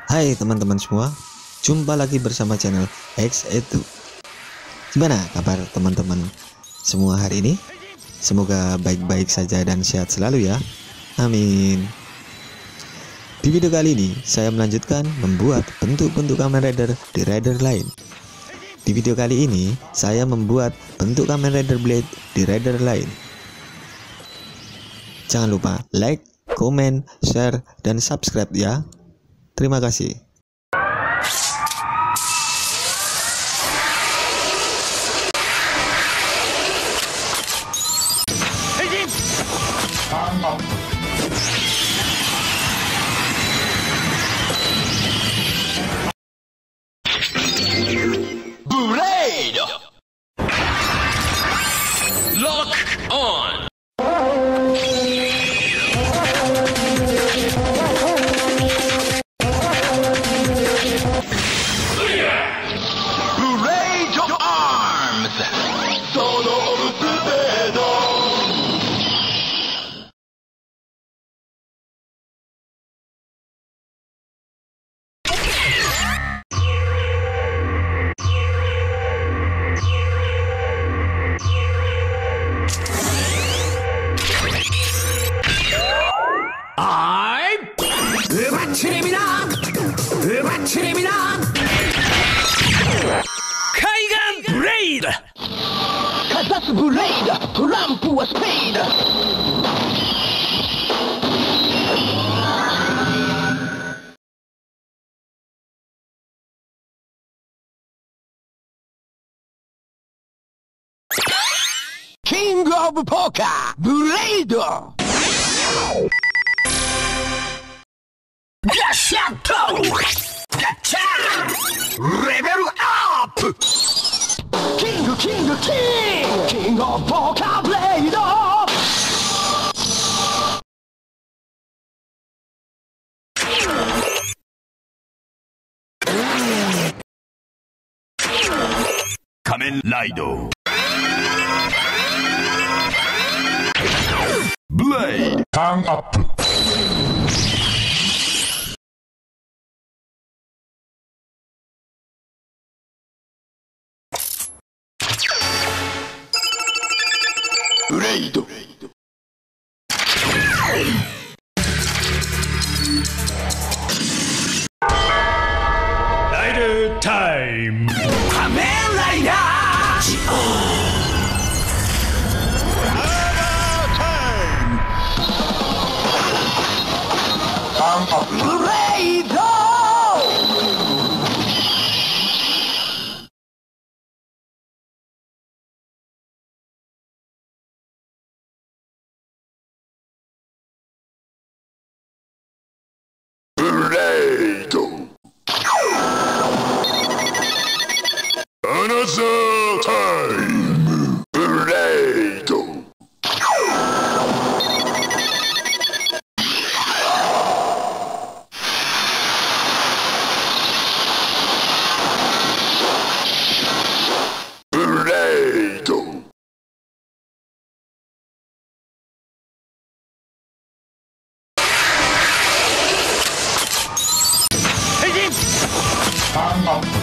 Hai teman-teman semua, jumpa lagi bersama channel X-Edu. Gimana kabar teman-teman semua hari ini? Semoga baik-baik saja dan sehat selalu ya. Amin. Di video kali ini saya melanjutkan membuat bentuk-bentuk Kamen Rider di Rider lain. Di video kali ini saya membuat bentuk Kamen Rider Blade di Rider lain. Jangan lupa like, komen, share, dan subscribe ya. Terima kasih. Blade! Lock on! Blade to arms! Son of Blade! 으바치립니다! 카이간 블레이드! 카사스 블레이드! 람프와 스페이드! 킹 오브 포커 블레이드! 야샤토! 야차! 레벨 업! 킹 오브 포커 블레이드! 카멘 라이더 블레이드 강업 블레이드 라이드 타임 카멘 라이더 블레이드 블레이드 Another time 블레이드 블레이드 해짐!